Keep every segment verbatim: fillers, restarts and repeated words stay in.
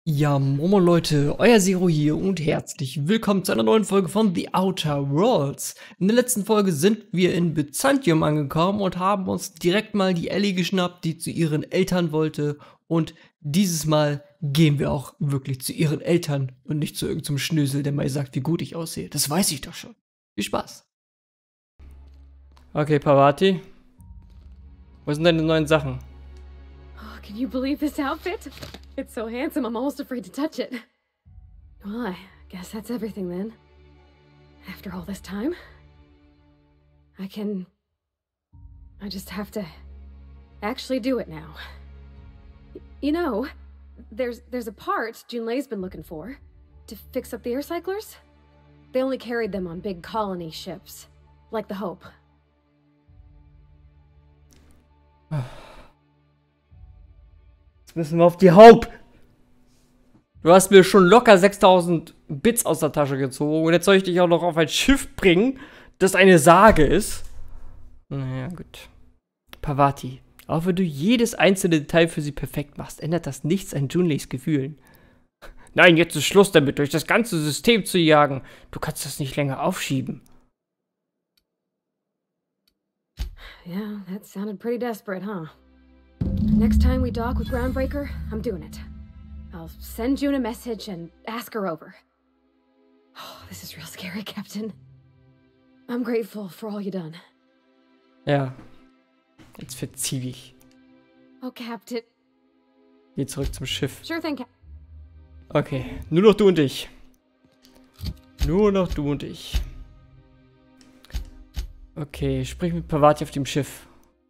Ja, Momo Leute, euer Zero hier und herzlich willkommen zu einer neuen Folge von The Outer Worlds. In der letzten Folge sind wir in Byzantium angekommen und haben uns direkt mal die Ellie geschnappt, die zu ihren Eltern wollte. Und dieses Mal gehen wir auch wirklich zu ihren Eltern und nicht zu irgendeinem Schnösel, der mal sagt, wie gut ich aussehe. Das weiß ich doch schon. Viel Spaß. Okay, Parvati. Wo sind deine neuen Sachen? Oh, can you believe this outfit? It's so handsome, I'm almost afraid to touch it. Well, I guess that's everything then. After all this time, I can... I just have to actually do it now. Y you know, there's there's a part Junlei's been looking for to fix up the air cyclers. They only carried them on big colony ships, like the Hope. Jetzt müssen wir auf die Haupt. Du hast mir schon locker sechstausend Bits aus der Tasche gezogen und jetzt soll ich dich auch noch auf ein Schiff bringen, das eine Sage ist. Naja, gut. Parvati, auch wenn du jedes einzelne Detail für sie perfekt machst, ändert das nichts an Junleis Gefühlen. Nein, jetzt ist Schluss damit, durch das ganze System zu jagen. Du kannst das nicht länger aufschieben. Yeah, that sounded pretty desperate, huh? Next time we dock with Groundbreaker, I'm doing it. I'll send June a message and ask her over. Oh, this is real scary, Captain. I'm grateful for all you done. Ja. Jetzt verzieh dich. Oh, Captain. Geh zurück zum Schiff. Sure thing, Cap- Okay, nur noch du und ich. Nur noch du und ich. Okay, sprich mit Parvati auf dem Schiff.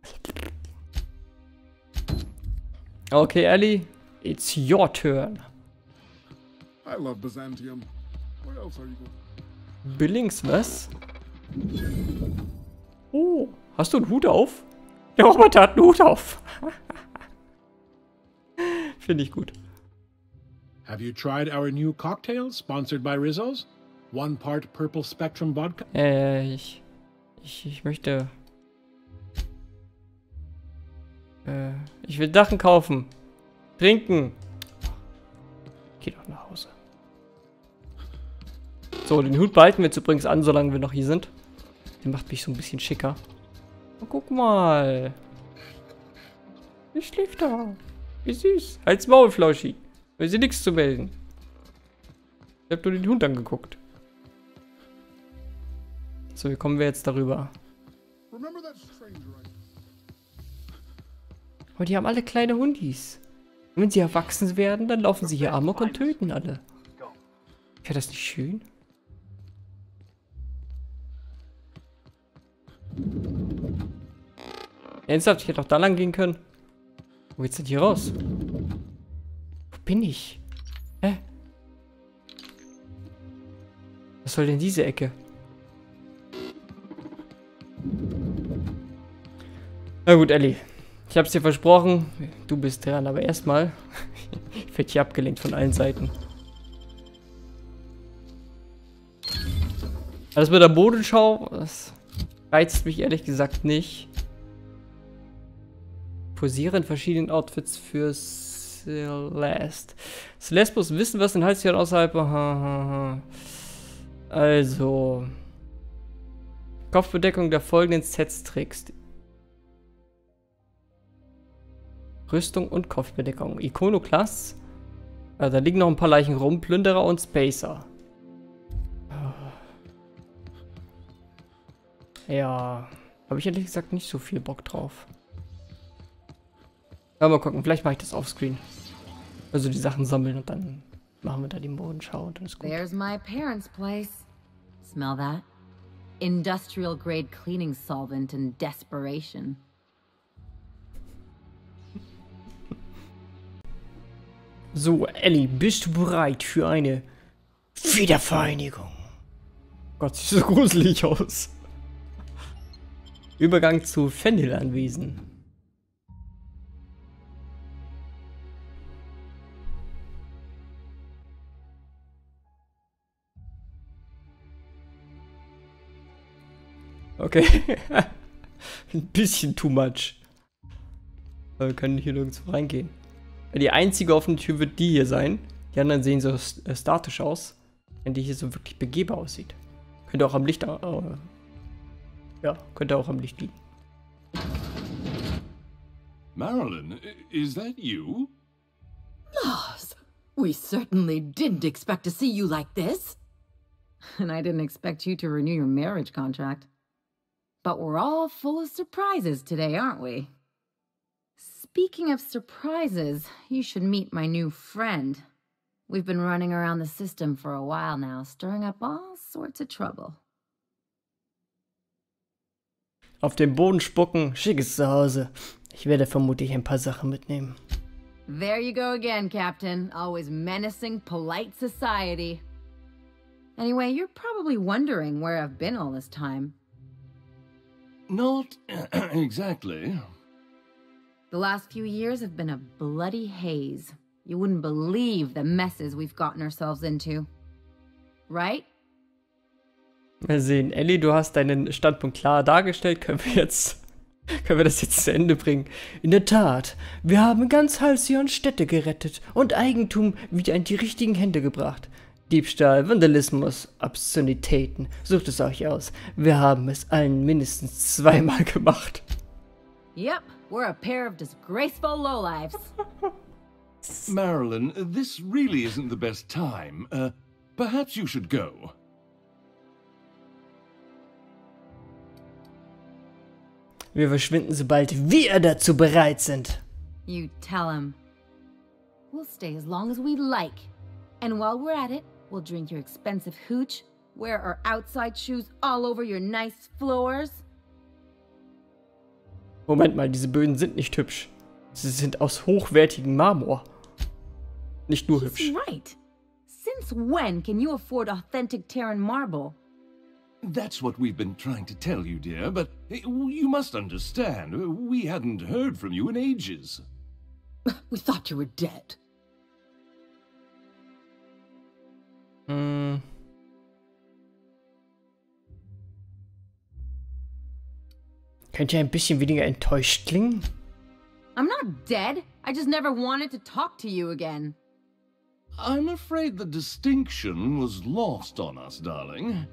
Okay, Ellie, it's your turn. I love Byzantium. Where else are you going? Billings, was? Oh, hast du einen Hut auf? Der Roboter hat einen Hut auf. Finde ich gut. Have you tried our new cocktail sponsored by Rizzo's? One part Purple Spectrum Vodka. Äh, ich, ich, ich möchte... Äh, ich will Sachen kaufen. Trinken. Geh doch nach Hause. So, den Hut behalten wir jetzt übrigens an, solange wir noch hier sind. Der macht mich so ein bisschen schicker. Oh, guck mal. Wie schläft da? Wie süß. Halt's Maul, Flauschi. Will sie nichts zu melden. Ich hab nur den Hund angeguckt. So, wie kommen wir jetzt darüber? Remember that stranger I... Aber die haben alle kleine Hundis. Und wenn sie erwachsen werden, dann laufen sie hier amok und töten alle. Wäre das nicht schön? Ernsthaft, ich hätte auch da lang gehen können. Wo geht's denn hier raus? Wo bin ich? Hä? Was soll denn diese Ecke? Na gut, Ellie. Ich hab's dir versprochen. Du bist dran, aber erstmal. Ich werde hier abgelenkt von allen Seiten. Das mit der Modenschau, das reizt mich ehrlich gesagt nicht. Posiere in verschiedenen Outfits für Celeste. Celeste muss wissen, was den Halsjahren außerhalb... Also... Kopfbedeckung der folgenden Sets trägst. Rüstung und Kopfbedeckung. Ikonoklas. Also, da liegen noch ein paar Leichen rum. Plünderer und Spacer. Ja. Habe ich ehrlich gesagt nicht so viel Bock drauf. Ja, mal gucken. Vielleicht mache ich das offscreen. Also die Sachen sammeln und dann machen wir da die Modenschau und dann ist gut. There's my parents' place. Smell that? Industrial grade cleaning solvent and desperation. So, Ellie, bist du bereit für eine Wiedervereinigung? Gott, sieht so gruselig aus. Übergang zu Fendyl-Anwesen. Okay. Ein bisschen too much. Wir können hier nirgendwo reingehen. Die einzige offene Tür wird die hier sein. Die anderen sehen so äh, statisch aus, wenn die hier so wirklich begehbar aussieht. Könnte auch am Licht, äh, ja, könnte auch am Licht liegen. Marilyn, is that you? Moss, we certainly didn't expect to see you like this. And I didn't expect you to renew your marriage contract. But we're all full of surprises today, aren't we? Speaking of surprises, you should meet my new friend. We've been running around the system for a while now, stirring up all sorts of trouble. Auf den Boden spucken, schickes Zuhause. Ich werde vermutlich ein paar Sachen mitnehmen. There you go again, Captain. Always menacing polite society. Anyway, you're probably wondering where I've been all this time. Not exactly. The last few years have been a bloody haze. You wouldn't believe the messes we've gotten ourselves into. Right? Mal sehen. Ellie, du hast deinen Standpunkt klar dargestellt. Können wir jetzt... Können wir das jetzt zu Ende bringen? In der Tat, wir haben ganz Halcyon Städte gerettet und Eigentum wieder in die richtigen Hände gebracht. Diebstahl, Vandalismus, Obszönitäten, sucht es euch aus. Wir haben es allen mindestens zweimal gemacht. Yep, we're a pair of disgraceful lowlifes. Marilyn, this really isn't the best time. Uh, perhaps you should go. Wir verschwinden, sobald wir dazu bereit sind. You tell him. We'll stay as long as we like. And while we're at it, we'll drink your expensive hooch, wear our outside shoes all over your nice floors. Moment mal, diese Böden sind nicht hübsch. Sie sind aus hochwertigem Marmor. Nicht nur hübsch. He's right. Since when can you afford authentic Terran marble? That's what we've been trying to tell you, dear, but you must understand, we hadn't heard from you in ages. We thought you were dead. Hm. Könnt ihr ein bisschen weniger enttäuscht klingen? I'm not dead. I just never wanted to talk to you again. I'm afraid the distinction was lost on us, darling.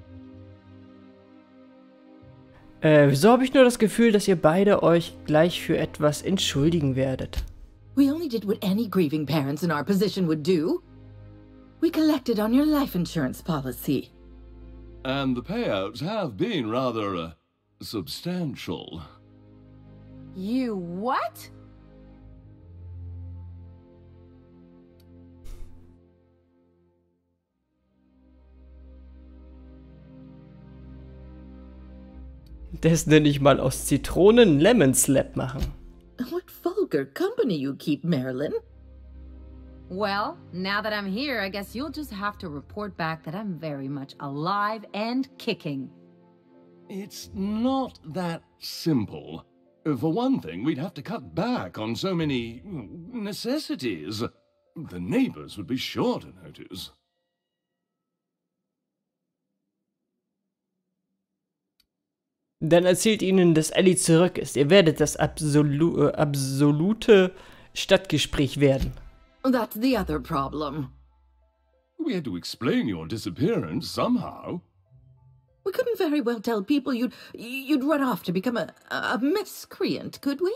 Äh, wieso habe ich nur das Gefühl, dass ihr beide euch gleich für etwas entschuldigen werdet? We only did what any grieving parents in our position would do. We collected on your life insurance policy. And the payouts have been rather, uh, substantial. You what? Das nenne ich mal aus Zitronen Lemon Slap machen. What vulgar company you keep, Marilyn. Well, now that I'm here, I guess you'll just have to report back that I'm very much alive and kicking. It's not that simple. For one thing, we'd have to cut back on so many necessities. The neighbors would be sure to notice. Dann erzählt ihnen, dass Ellie zurück ist. Ihr werdet das absolu äh, absolute Stadtgespräch werden. That's the other problem. We had to explain your disappearance somehow. We couldn't very well tell people you'd you'd run off to become a, a miscreant, could we?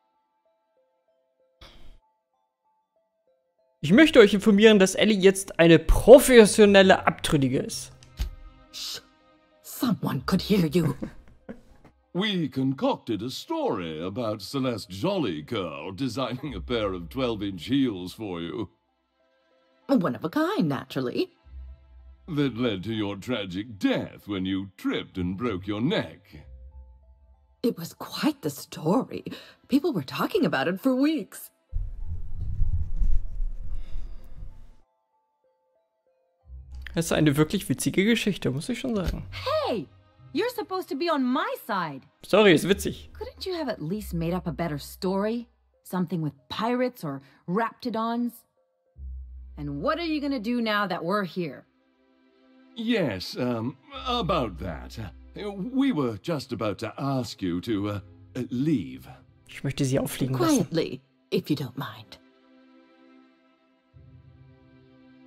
Ich möchte euch informieren, dass Ellie jetzt eine professionelle Abtrünnige ist. Shh. Someone could hear you. We concocted a story about Celeste Jollycurl designing a pair of twelve-inch heels for you. One of a kind, naturally. That led to your tragic death when you tripped and broke your neck. It was quite the story. People were talking about it for weeks. Das ist eine wirklich witzige Geschichte, muss ich schon sagen. Hey! You're supposed to be on my side. Sorry, ist witzig. Couldn't you have at least made up a better story? Something with pirates or raptidons? And what are you gonna do now that we're here? Yes, um, about that. We were just about to ask you to, uh, leave. Ich möchte sie auffliegen lassen. Quietly, if you don't mind.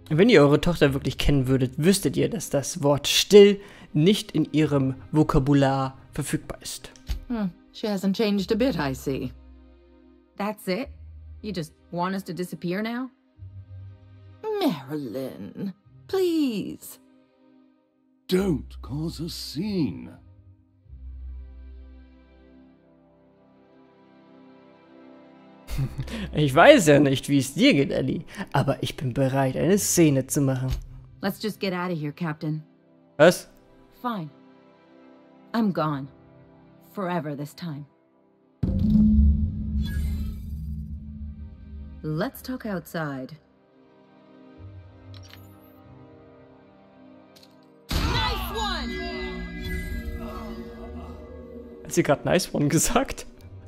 Wenn ihr eure Tochter wirklich kennen würdet, wüsstet ihr, dass das Wort still nicht in ihrem Vokabular verfügbar ist. Hmm. She hasn't changed a bit, I see. That's it? You just want us to disappear now? Marilyn, please. Don't cause a scene. Ich weiß ja nicht, wie es dir geht, Ellie, aber ich bin bereit, eine Szene zu machen. Let's just get out of here, Captain. Was? Fine. I'm gone. Forever this time. Let's talk outside. Nice one! Hat sie gerade nice one gesagt?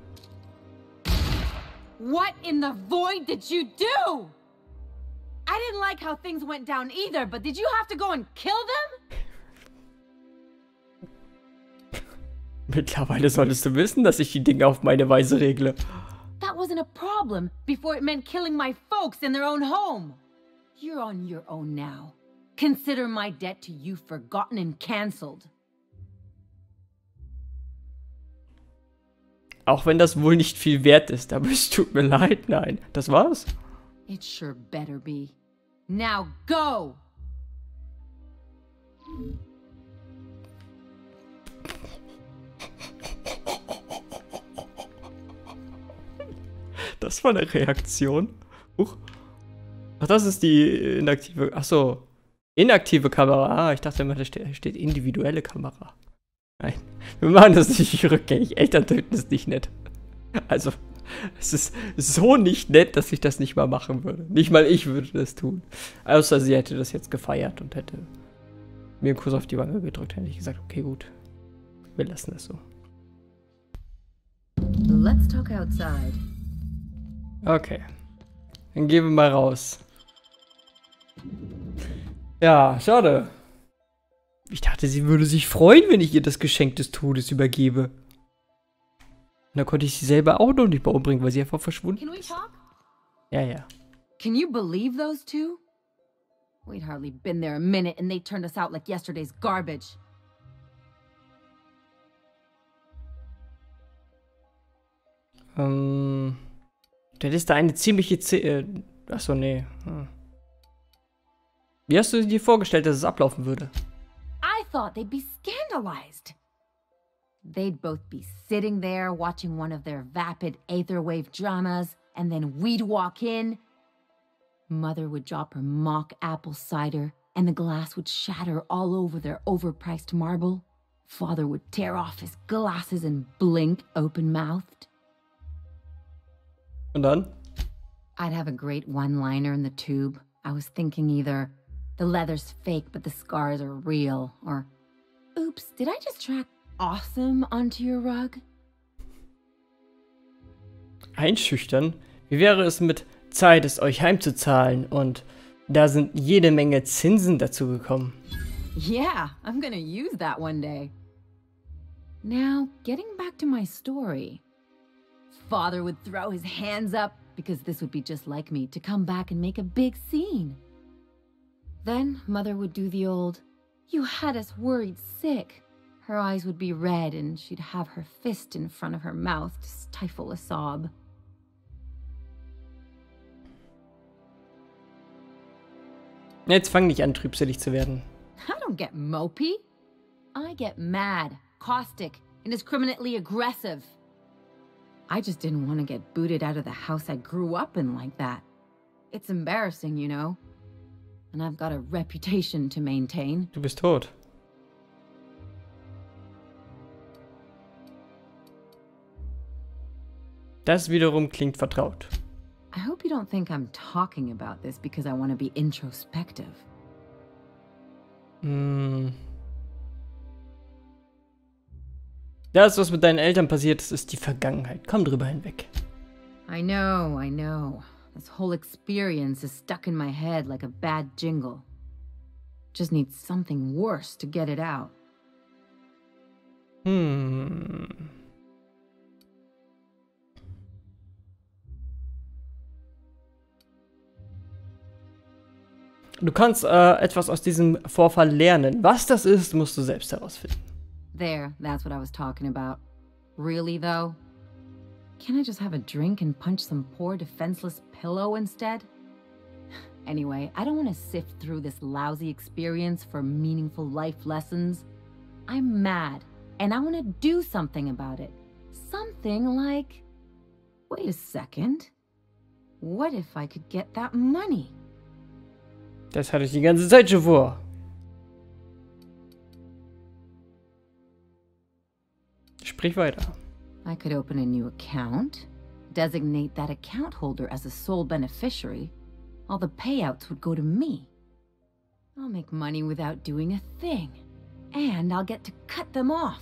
What in the void did you do? I didn't like how things went down either, but did you have to go and kill them? Mittlerweile solltest du wissen, dass ich die Dinge auf meine Weise regle. That wasn't a problem before it meant killing my folks in their own home. You're on your own now. Consider my debt to you forgotten and cancelled. Auch wenn das wohl nicht viel wert ist, aber es tut mir leid, nein. Das war's? It sure better be. Now go! Das war eine Reaktion. Huch. Ach, das ist die inaktive. Ach so. Inaktive Kamera. Ah, ich dachte immer, da steht, steht individuelle Kamera. Nein. Wir machen das nicht rückgängig. Eltern töten ist nicht nett. Also, es ist so nicht nett, dass ich das nicht mal machen würde. Nicht mal ich würde das tun. Außer sie hätte das jetzt gefeiert und hätte mir einen Kuss auf die Wange gedrückt. Hätte ich gesagt, okay, gut. Wir lassen das so. Let's talk outside. Okay. Dann gehen wir mal raus. Ja, schade. Ich dachte, sie würde sich freuen, wenn ich ihr das Geschenk des Todes übergebe. Und da konnte ich sie selber auch noch nicht mehr umbringen, weil sie einfach verschwunden Can we ist. talk? Ja, ja. Can you believe those two? We'd hardly been there a minute and they turned us out like yesterday's garbage. Ähm. Das ist da eine ziemliche Z äh, Achso, nee. Hm. Wie hast du dir vorgestellt, dass es ablaufen würde? I thought they'd be scandalized. They'd both be sitting there watching one of their vapid aetherwave dramas, and then we'd walk in. Mother would drop her mock apple cider, and the glass would shatter all over their overpriced marble. Father would tear off his glasses and blink open-mouthed. Und dann? I'd have a great one-liner in the tube. I was thinking either, the leather's fake but the scars are real, or, oops, did I just track awesome onto your rug? Einschüchtern? Wie wäre es mit Zeit, es euch heimzuzahlen? Und da sind jede Menge Zinsen dazu gekommen. Yeah, I'm gonna use that one day. Now, getting back to my story. Father would throw his hands up, because this would be just like me, to come back and make a big scene. Then Mother would do the old, "You had us worried sick." Her eyes would be red and she'd have her fist in front of her mouth to stifle a sob. Jetzt fang nicht an, trübselig zu werden. I don't get mopey. I get mad, caustic, indiscriminately aggressive. I just didn't want to get booted out of the house I grew up in like that. It's embarrassing, you know. And I've got a reputation to maintain. Du bist tot. Das wiederum klingt vertraut. I hope you don't think I'm talking about this because I want to be introspective. Hm. Das, was mit deinen Eltern passiert ist, ist die Vergangenheit. Komm drüber hinweg. I know, I know. This whole experience is stuck in my head like a bad jingle. Just need something worse to get it out. Hm. Du kannst äh, etwas aus diesem Vorfall lernen. Was das ist, musst du selbst herausfinden. There, that's what I was talking about. Really, though? Can't I just have a drink and punch some poor defenseless pillow instead? Anyway, I don't want to sift through this lousy experience for meaningful life lessons. I'm mad, and I want to do something about it. Something like... Wait a second. What if I could get that money? Das hatte ich die ganze Zeit schon vor. Sprich weiter. I could open a new account, designate that account holder as a sole beneficiary. All the payouts would go to me. I'll make money without doing a thing. And I'll get to cut them off.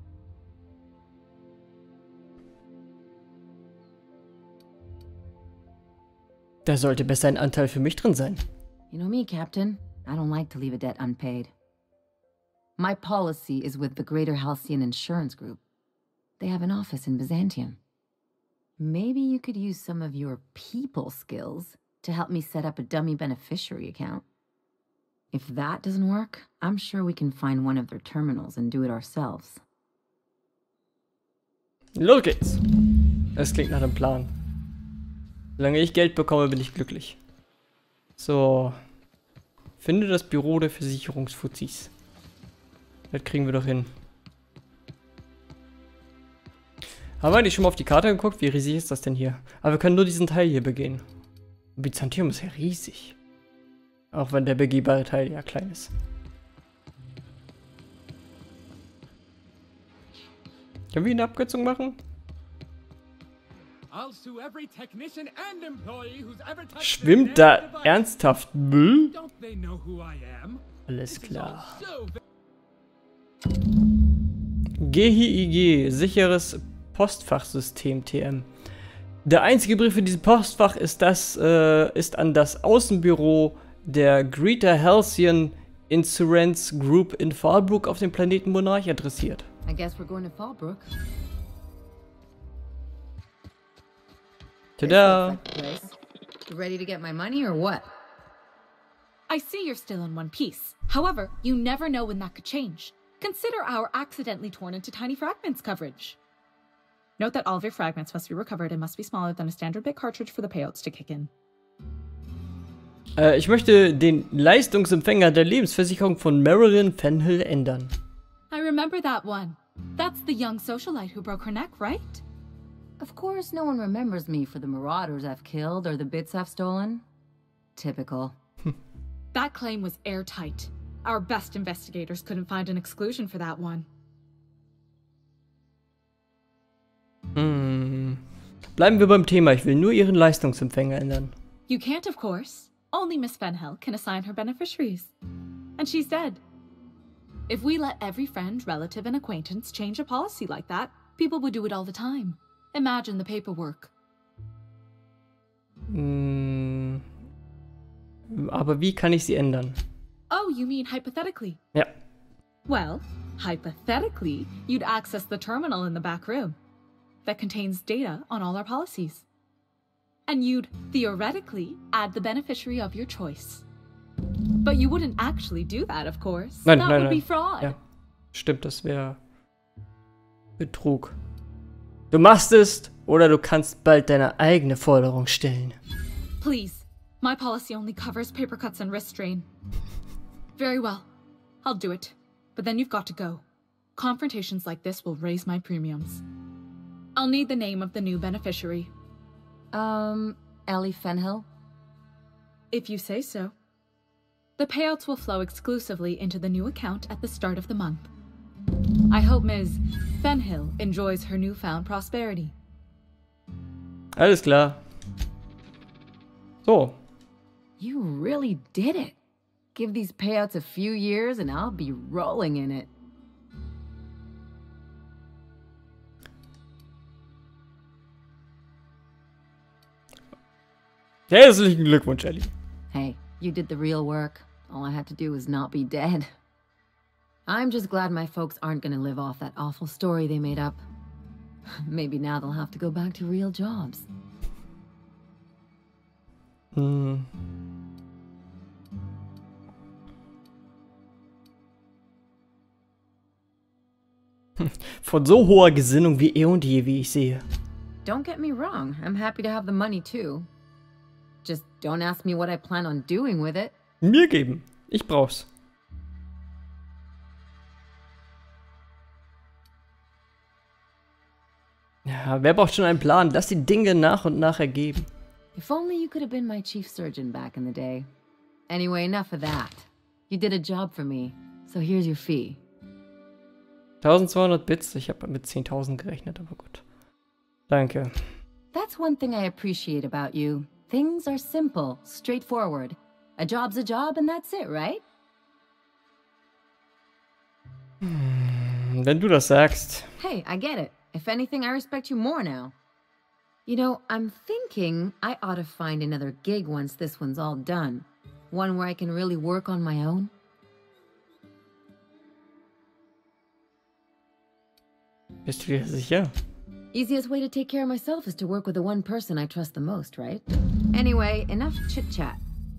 Da sollte besser ein Anteil für mich drin sein. You know me, Captain. I don't like to leave a debt unpaid. My policy is with the Greater Halcyon Insurance Group. They have an office in Byzantium. Maybe you could use some of your people skills to help me set up a dummy beneficiary account. If that doesn't work, I'm sure we can find one of their terminals and do it ourselves. Los geht's. Das klingt nach einem Plan. Solange ich Geld bekomme, bin ich glücklich. So. Finde das Büro der Versicherungsfuzis. Das kriegen wir doch hin. Haben wir eigentlich schon mal auf die Karte geguckt? Wie riesig ist das denn hier? Aber wir können nur diesen Teil hier begehen. Byzantium ist ja riesig. Auch wenn der begehbare Teil ja klein ist. Können wir eine Abkürzung machen? Schwimmt da ernsthaft Müll? Alles klar. G H I G, sicheres Postfachsystem T M. Der einzige Brief für dieses Postfach ist, das, äh, ist an das Außenbüro der Greater Halcyon Insurance Group in Fallbrook auf dem Planeten Monarch adressiert. I guess we're going to Fallbrook. Tada! You ready to get my money or what? I see you're still in one piece. However, you never know when that could change. Consider our accidentally torn into tiny fragments coverage. Note that all of your fragments must be recovered and must be smaller than a standard bit cartridge for the payouts to kick in. Äh, ich möchte den Leistungsempfänger der Lebensversicherung von Marilyn Fenhill ändern. I remember that one. That's the young socialite who broke her neck, right? Of course, no one remembers me for the marauders I've killed or the bits I've stolen. Typical. That claim was airtight. Our best investigators couldn't find an exclusion for that one. Hm. Bleiben wir beim Thema. Ich will nur ihren Leistungsempfänger ändern. You can't, of course. Only Miss Fenhill can assign her beneficiaries. And she's dead. If we let every friend, relative, and acquaintance change a policy like that, people would do it all the time. Imagine the paperwork. Hm. Aber wie kann ich sie ändern? Oh, you mean hypothetically? Ja. Well, hypothetically, you'd access the terminal in the back room that contains data on all our policies. And you'd, theoretically, add the beneficiary of your choice. But you wouldn't actually do that, of course. Nein, that nein, would nein. be fraud. Ja. Stimmt, das wäre Betrug. Du machst es, oder du kannst bald deine eigene Forderung stellen. Please, my policy only covers paper cuts and wrist strain. Very well, I'll do it. But then you've got to go. Confrontations like this will raise my premiums. I'll need the name of the new beneficiary. Um, Ellie Fenhill? If you say so. The payouts will flow exclusively into the new account at the start of the month. I hope Miz Fenhill enjoys her newfound prosperity. Alles klar. So. You really did it. Give these payouts a few years and I'll be rolling in it. Herzlichen Glückwunsch, Ellie. Hey, you did the real work. All I had to do was not be dead. I'm just glad my folks aren't gonna live off that awful story they made up. Maybe now they'll have to go back to real jobs. Hm. Von so hoher Gesinnung wie eh und je, wie ich sehe. Don't get me wrong, I'm happy to have the money too. Just don't ask me what I plan on doing with it. Mir geben. Ich brauch's. Ja, wer braucht schon einen Plan? Lass die Dinge nach und nach ergeben. If only you could have been my chief surgeon back in the day. Anyway, enough of that. You did a job for me, so here's your fee. zwölfhundert Bits, ich habe mit zehntausend gerechnet, aber gut. Danke. That's one thing I appreciate about you. Things are simple, straightforward. A job's a job and that's it, right? Hm, wenn du das sagst. Hey, I get it. If anything, I respect you more now. You know, I'm thinking I ought to find another gig once this one's all done. One where I can really work on my own. Bist du dir sicher? Easiest way to take care of myself is to work with the one person I trust the most, right? Anyway, enough chit-chat.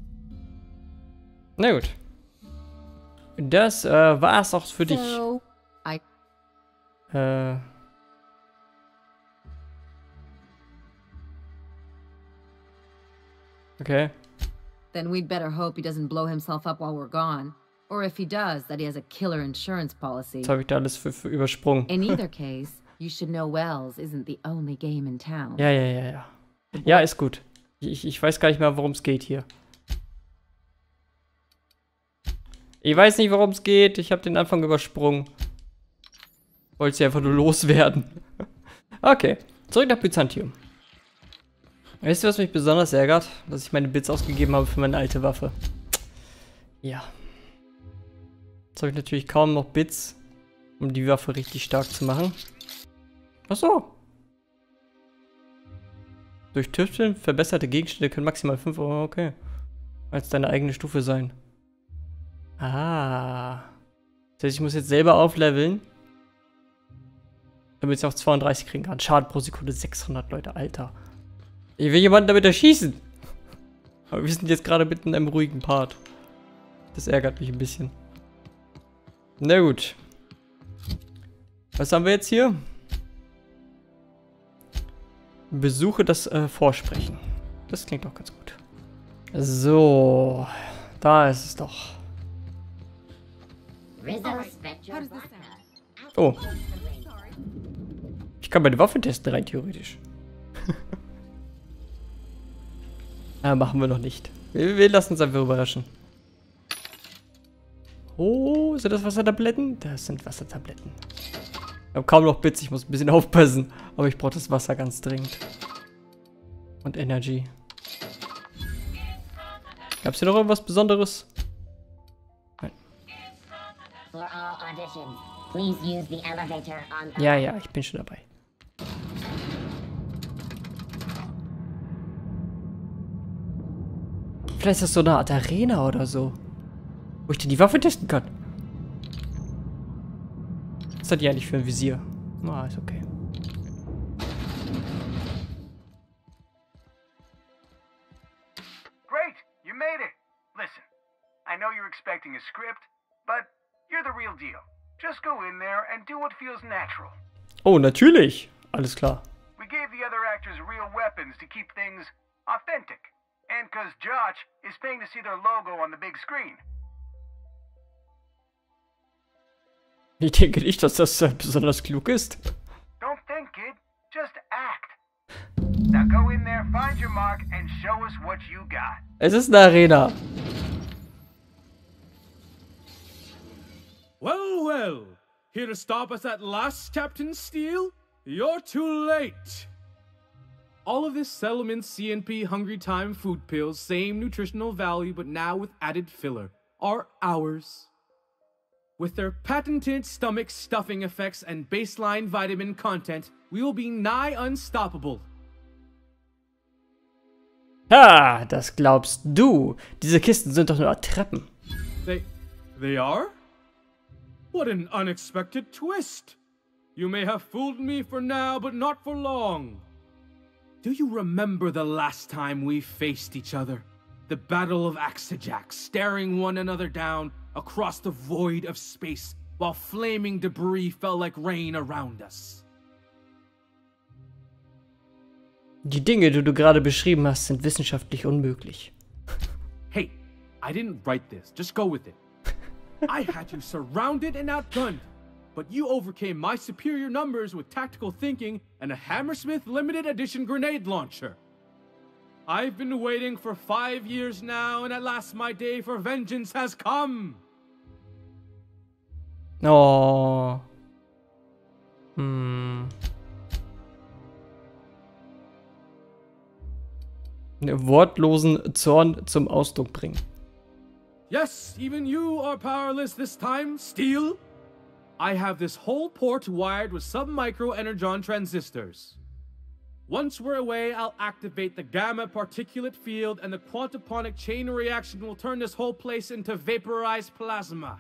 Na gut. Das äh, war's auch für dich. So, I... Äh... Okay. Then we'd better hope he doesn't blow himself up while we're gone. Or if he does, that he has a killer insurance policy. Jetzt habe ich da alles für, für übersprungen. In either case, you should know Wells isn't the only game in town. Ja, ja, ja, ja. Ja, ist gut. Ich, ich weiß gar nicht mehr, worum es geht hier. Ich weiß nicht, worum es geht. Ich habe den Anfang übersprungen. Wollte sie einfach nur loswerden. Okay, zurück nach Byzantium. Weißt du, was mich besonders ärgert? Dass ich meine Bits ausgegeben habe für meine alte Waffe. Ja. Jetzt habe ich natürlich kaum noch Bits, um die Waffe richtig stark zu machen. Ach so. Durch Tüfteln verbesserte Gegenstände können maximal fünf Euro, okay, als deine eigene Stufe sein. Ah. Das heißt, ich muss jetzt selber aufleveln, damit ich auch zweiunddreißig kriegen kann. Schaden pro Sekunde sechshundert, Leute, Alter. Ich will jemanden damit erschießen. Aber wir sind jetzt gerade mitten in einem ruhigen Part. Das ärgert mich ein bisschen. Na gut. Was haben wir jetzt hier? Besuche das äh, Vorsprechen. Das klingt doch ganz gut. So. Da ist es doch. Oh. Ich kann meine Waffe testen, rein theoretisch. Ja, machen wir noch nicht. Wir, wir lassen uns einfach überraschen. Oh, sind das Wassertabletten? Das sind Wassertabletten. Ich habe kaum noch Bits, ich muss ein bisschen aufpassen. Aber ich brauche das Wasser ganz dringend. Und Energy. Gab es hier noch irgendwas Besonderes? Nein. Ja, ja, ich bin schon dabei. Vielleicht ist das so eine Art Arena oder so. Wo ich denn die Waffe testen kann. Was hat die eigentlich für ein Visier? Ah, ist okay. Great, you made it. Listen, I know you're expecting a script, but you're the real deal. Just go in there and do what feels natural. Oh, natürlich. Alles klar. We gave the other actors real weapons to keep things authentic. And cause Josh is paying to see their logo on the big screen. Ich denke nicht, dass das äh, besonders klug ist. Don't think, kid. Just act. Now go in there, find your mark, and show us what you got. Es ist eine Arena. Well, well. Here to stop us at last, Captain Steele? You're too late. All of this Settlement C N P Hungry Time food pills, same nutritional value, but now with added filler, are ours. With their patented stomach stuffing effects and baseline vitamin content, we will be nigh unstoppable. Ha, das glaubst du. Diese Kisten sind doch nur Treppen. They... they are? What an unexpected twist. You may have fooled me for now, but not for long. Do you remember the last time we faced each other? The Battle of Axejack, staring one another down across the void of space while flaming debris fell like rain around us. Die Dinge, die du gerade beschrieben hast, sind wissenschaftlich unmöglich. Hey, I didn't write this. Just go with it. I had you surrounded and outgunned, but you overcame my superior numbers with tactical thinking and a Hammersmith limited edition grenade launcher. I've been waiting for five years now, and at last my day for vengeance has come. Oh. Hm. Wortlosen Zorn zum Ausdruck bringen. Yes, even you are powerless this time, Steel. I have this whole port wired with sub-micro energon transistors. Once we're away, I'll activate the gamma particulate field and the quantaponic chain reaction will turn this whole place into vaporized plasma.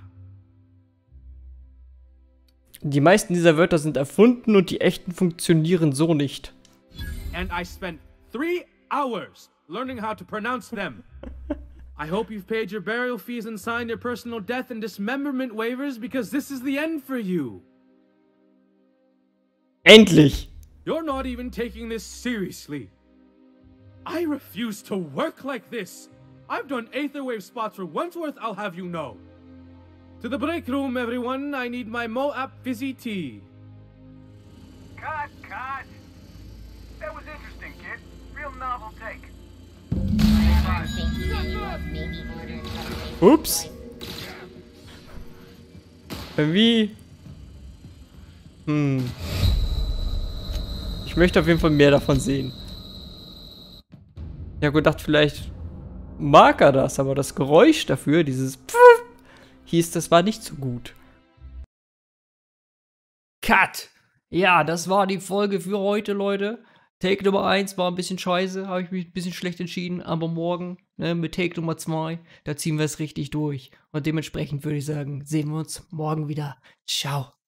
Die meisten dieser Wörter sind erfunden und die echten funktionieren so nicht. And I spent three hours learning how to pronounce them. I hope you've paid your burial fees and signed your personal death and dismemberment waivers because this is the end for you. Endlich! You're not even taking this seriously. I refuse to work like this. I've done Aetherwave spots for Wentworth, I'll have you know. To the break room, everyone. I need my Moab fizzy tea. Cut, cut. That was interesting, kid. Real novel take. Ups. Wie? Hm. Ich möchte auf jeden Fall mehr davon sehen. Ich habe gedacht, vielleicht mag er das, aber das Geräusch dafür, dieses Pfff, hieß, das war nicht so gut. Cut! Ja, das war die Folge für heute, Leute. Take Nummer eins war ein bisschen scheiße, habe ich mich ein bisschen schlecht entschieden, aber morgen, ne, mit Take Nummer zwei, da ziehen wir es richtig durch. Und dementsprechend würde ich sagen, sehen wir uns morgen wieder. Ciao.